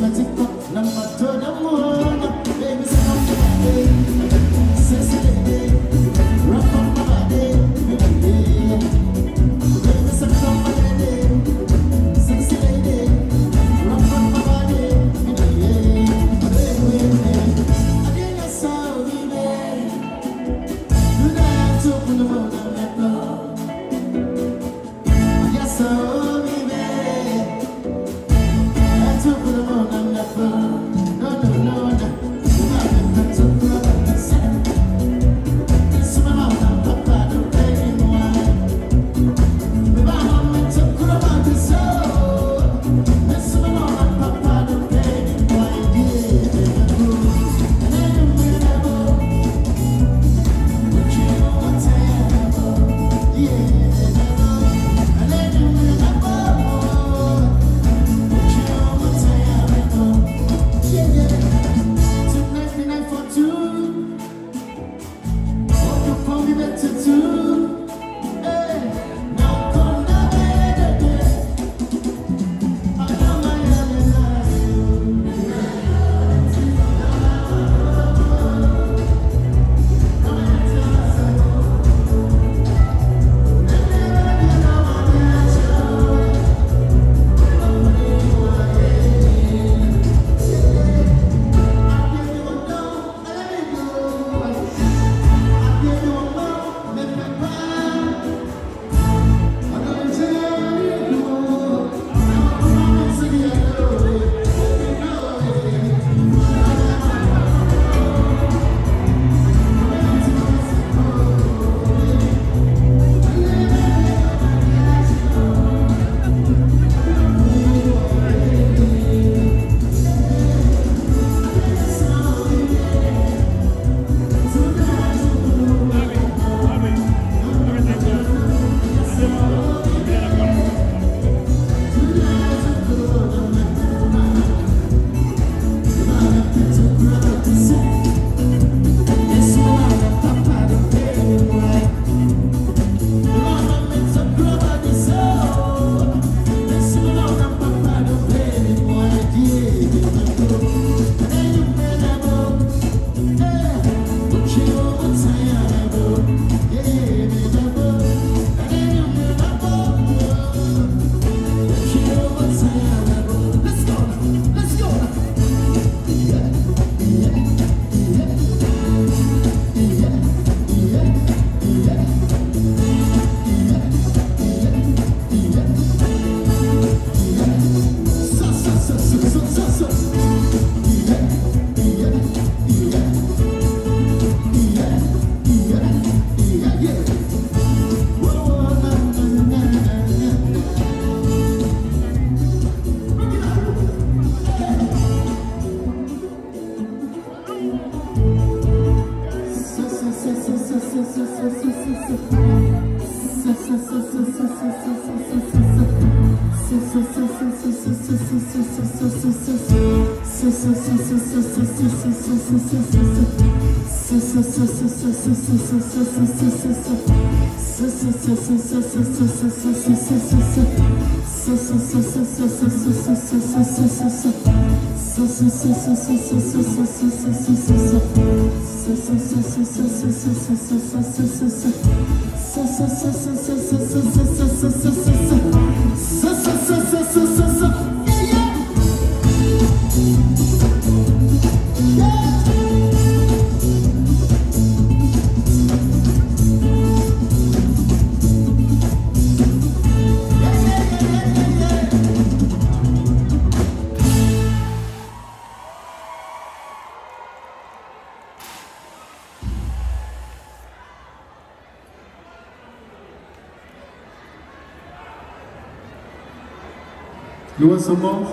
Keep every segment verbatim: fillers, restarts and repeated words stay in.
You want some more?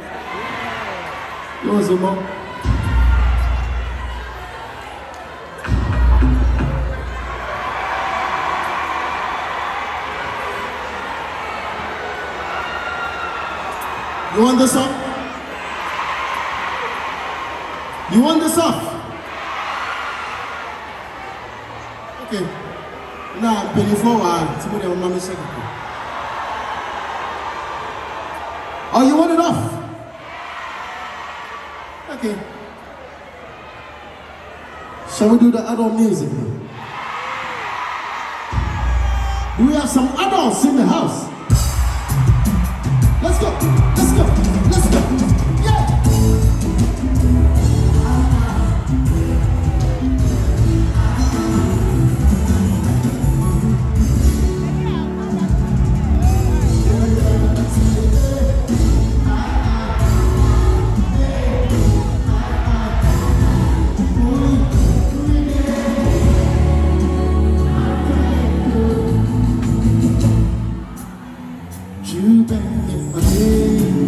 You want some more? You want this up? You want this up? Okay. Now, before I, somebody will mommy second. Oh, you want it off? Okay. Shall we do the adult music? Do we have some adults in the house? Let's go, let's go, let's go. Yeah! You bang in my head.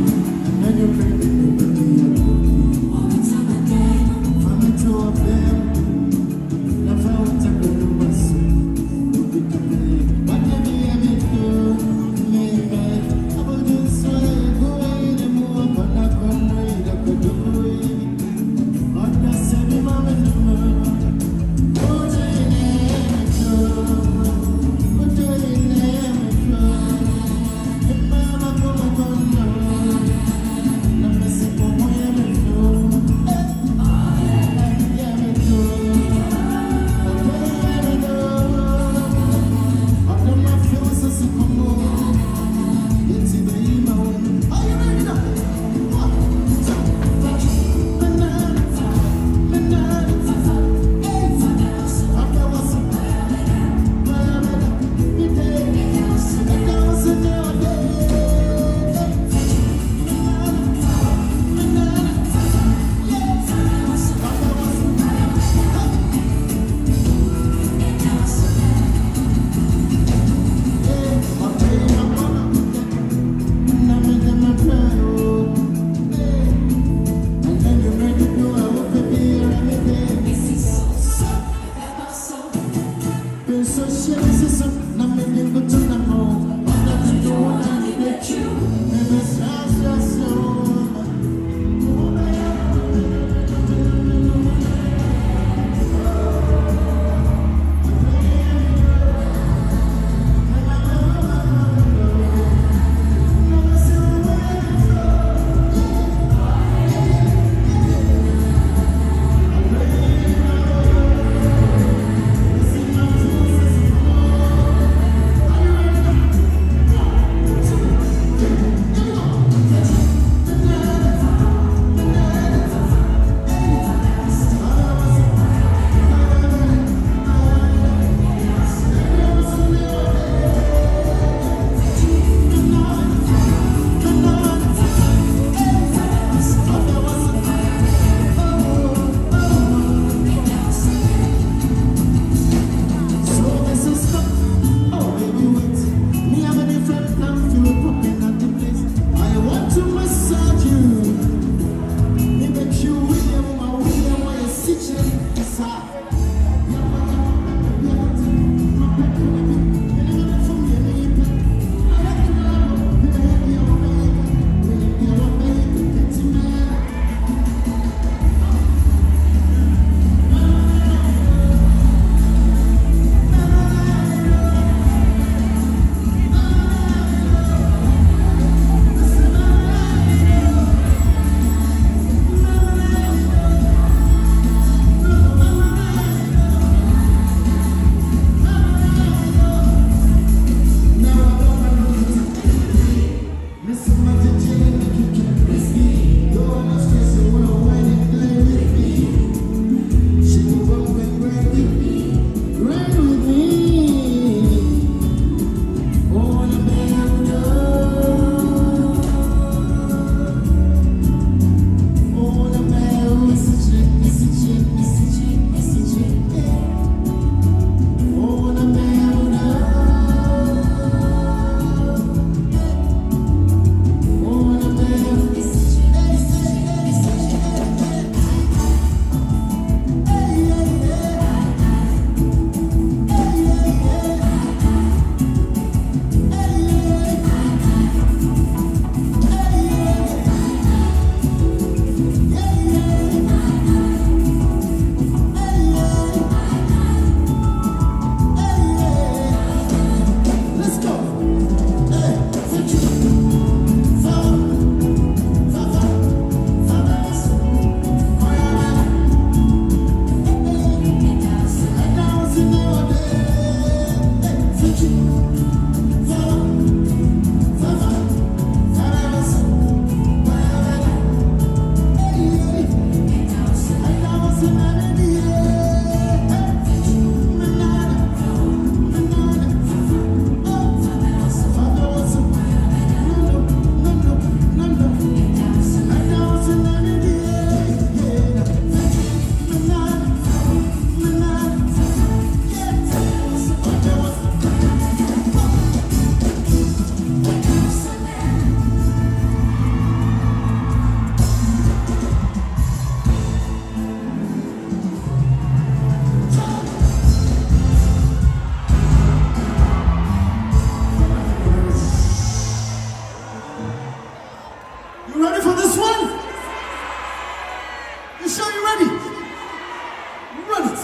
ready? Run it.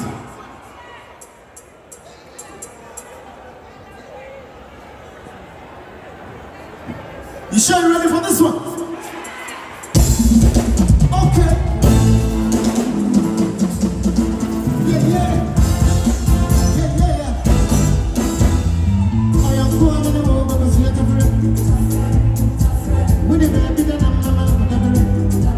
You sure you're ready for this one? Okay. Yeah, yeah. Yeah, yeah, yeah. I am going in the world, but it's like a friend. When you're ready, then I'm not going to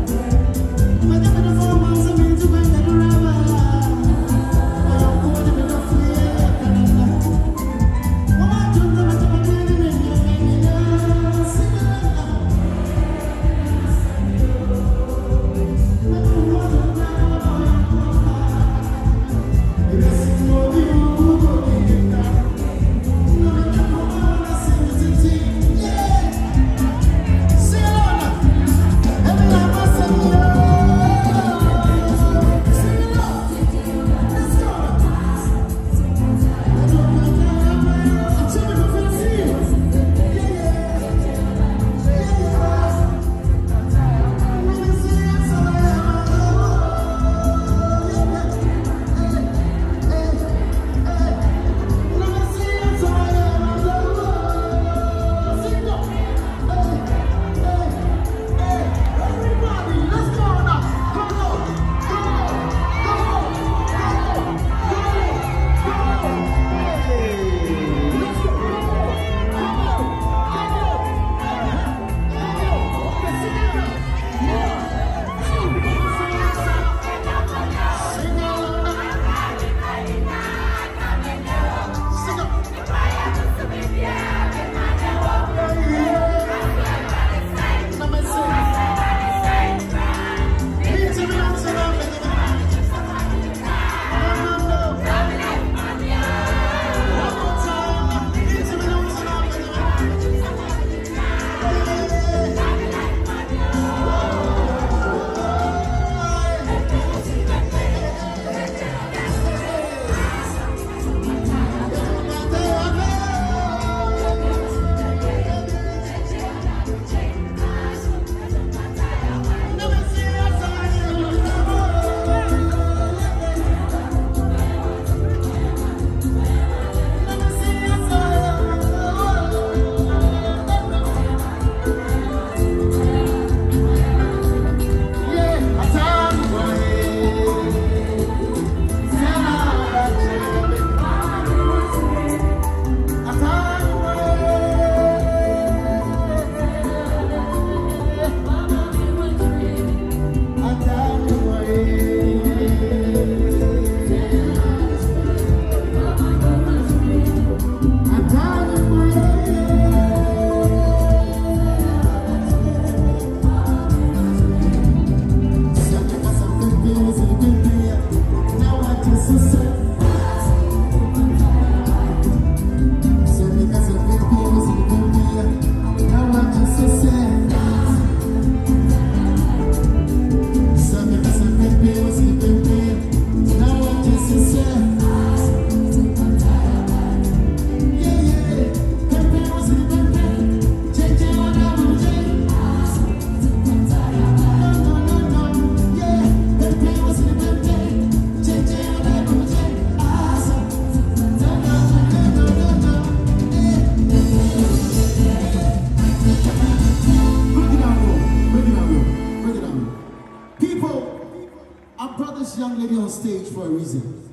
On stage for a reason.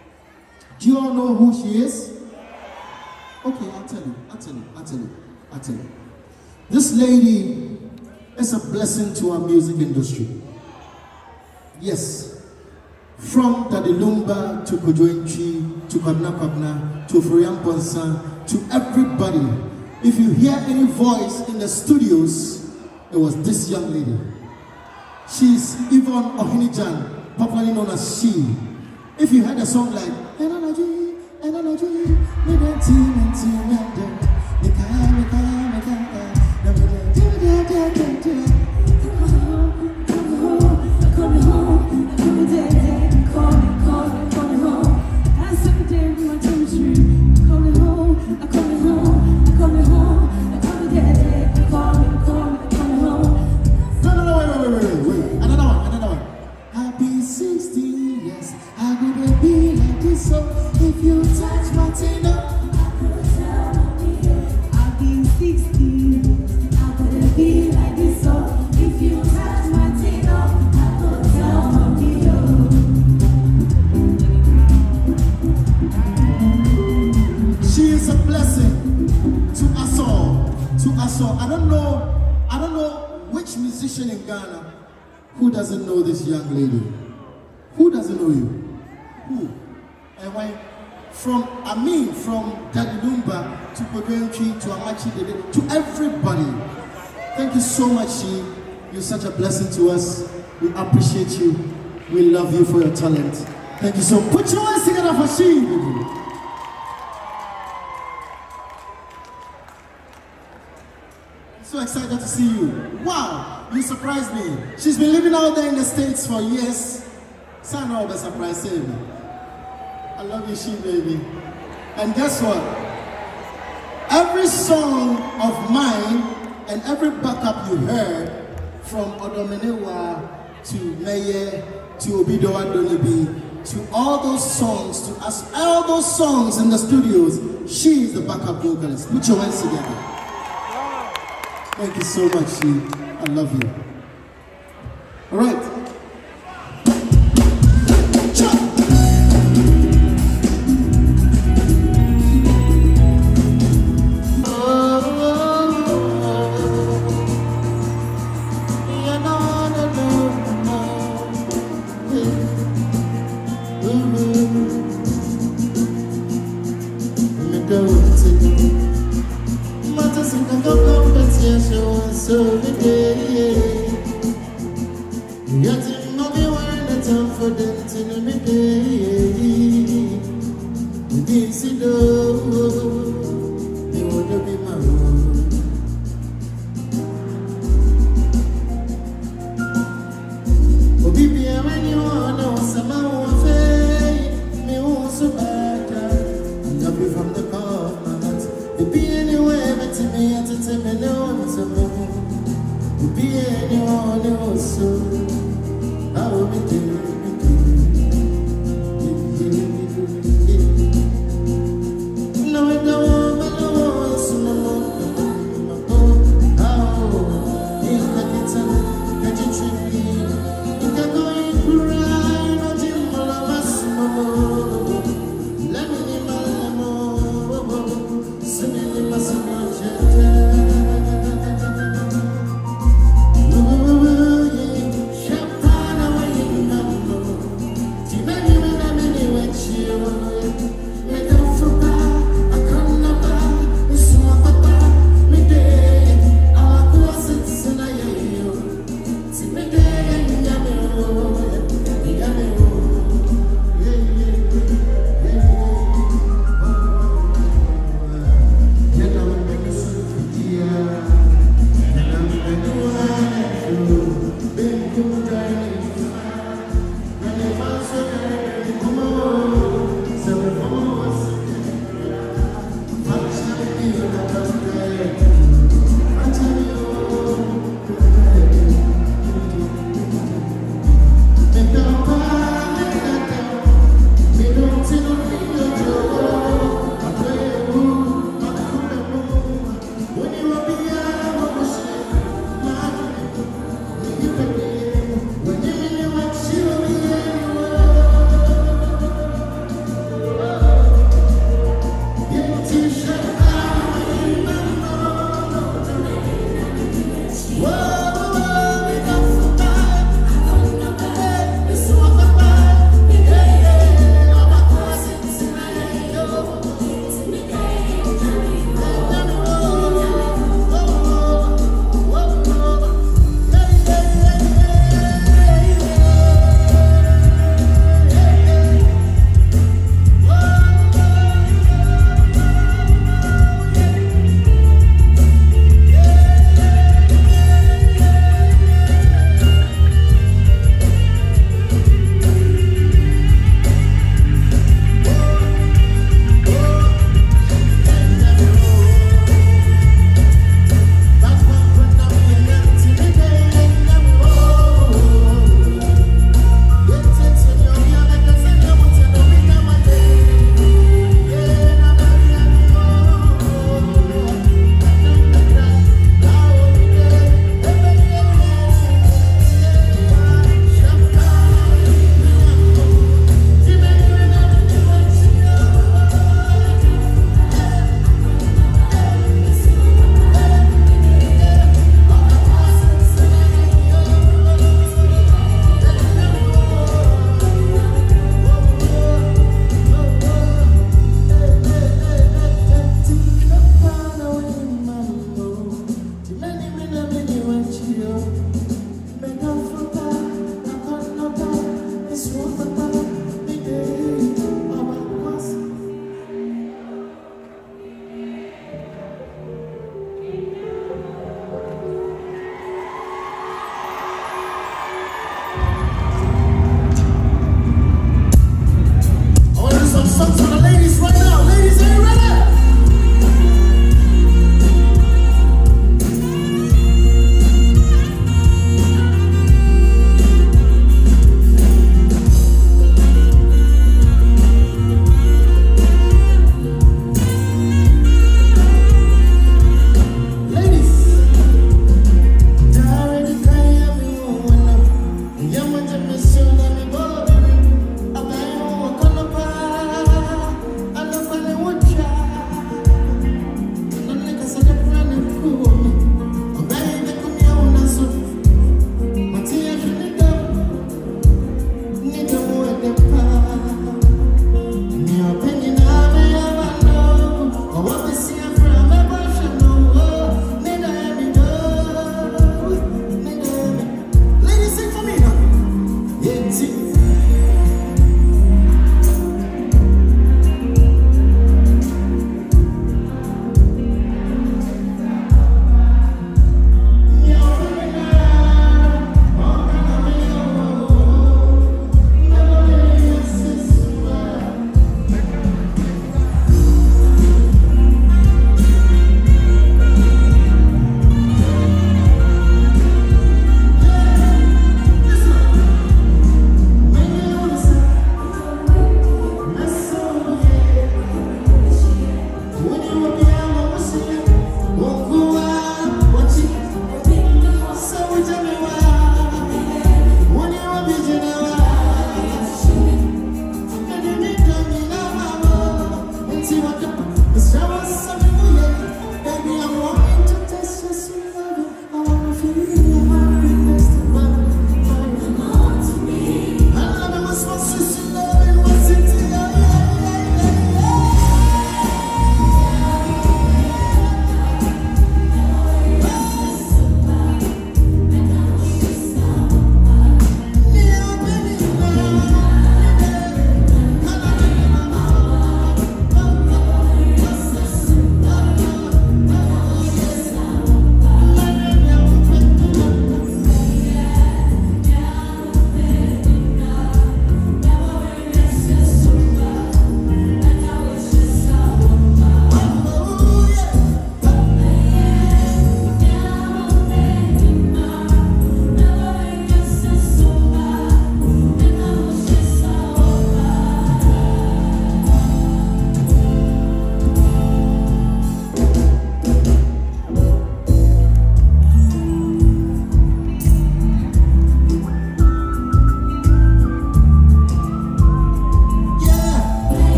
Do you all know who she is? Okay, I'll tell you, I'll tell you, I'll tell you, I'll tell you. This lady is a blessing to our music industry. Yes. From Tadilumba to Kojoinchi to Kwabna Kwabna to Furian Ponsan to everybody. If you hear any voice in the studios, it was this young lady. She's Yvonne Ohinijan, popularly known as She. If you heard a song like Energy, Energy, this so. If you touch Martina, I'll be sixty. I wanna be like this so. If you touch Martina, I could tell mommy yo. She is a blessing to us all. To us all. I don't know. I don't know which musician in Ghana who doesn't know this young lady. Who doesn't know you? Who? And why? From, I mean, from Daddy Lumba to Kodwenchi to Amachi Dede, to everybody. Thank you so much, She. You're such a blessing to us. We appreciate you. We love you for your talent. Thank you so much. Put your hands together for She, baby. So excited to see you. Wow, you surprised me. She's been living out there in the States for years. So I know the surprise, baby. I love you, She, baby. And guess what? Every song of mine and every backup you heard, from Odomenewa to Meye to Obidowa Donibi, to all those songs, to us, all those songs in the studios, she is the backup vocalist. Put your hands together. Thank you so much, She. I love you. All right. So the day, you got to know me when the time for them to know me day. You didn't see though, they want to be my own. Oh, baby, when you want to know someone say, me won't so bad. I love you from the core of my heart. You be anywhere, but to me, and to tell me no, to me. Be anyone else, so I will be there. No, I don't want to know, so no more. Oh, you can get some, get you tricky. You can go and cry, not in my last moment. Let me in my limo, send me in my signature.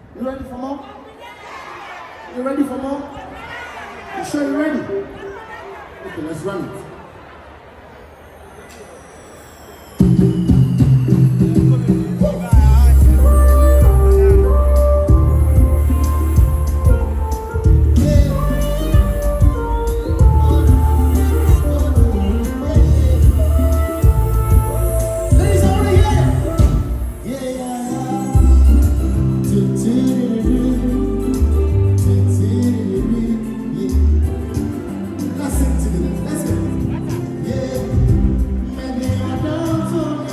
You ready for more? You ready for more? You sure you're ready? Okay, let's run it. Let's go. Yeah. Maybe I don't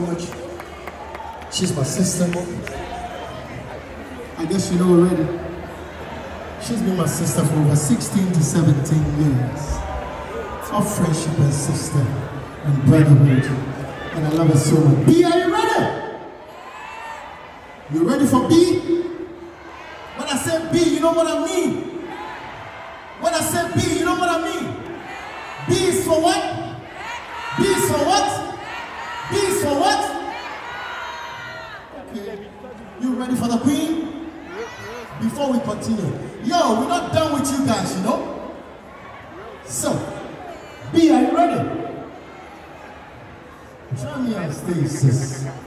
much. She's my sister. I guess you know already. She's been my sister for over sixteen to seventeen years. Of friendship and sister and brotherhood. And I love her so much. B, are you ready? You ready for B? When I say B, you know what I mean? When I say B, you know what I mean? B is for what? B is for what? B is for what? Okay. You ready for the queen? Before we continue. Yo, we're not done with you guys, you know? So, B, are you ready? Join me on stage, sis.